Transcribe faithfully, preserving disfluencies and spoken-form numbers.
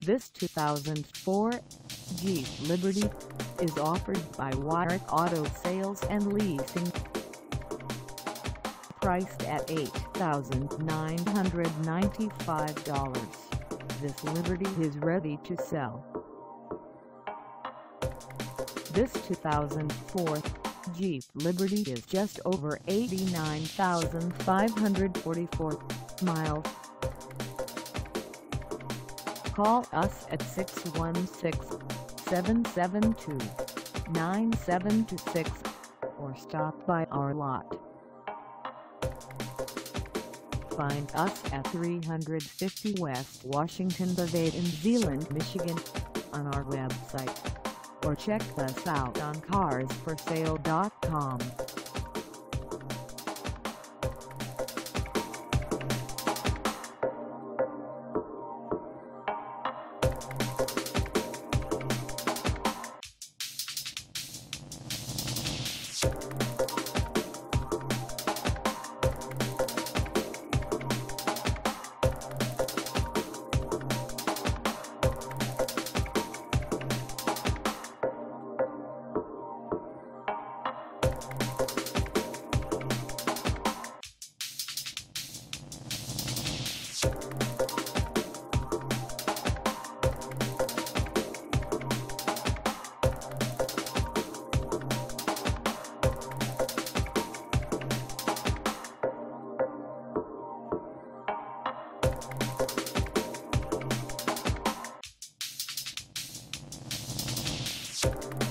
This two thousand four Jeep Liberty is offered by Wyrick Auto Sales and Leasing. Priced at eight thousand nine hundred ninety-five dollars, this Liberty is ready to sell. This two thousand four Jeep Liberty is just over eighty-nine thousand five hundred forty-four miles. Call us at six one six, seven seven two, nine seven two six or stop by our lot. Find us at three fifty West Washington Ave in Zeeland, Michigan on our website, or check us out on cars for sale dot com. You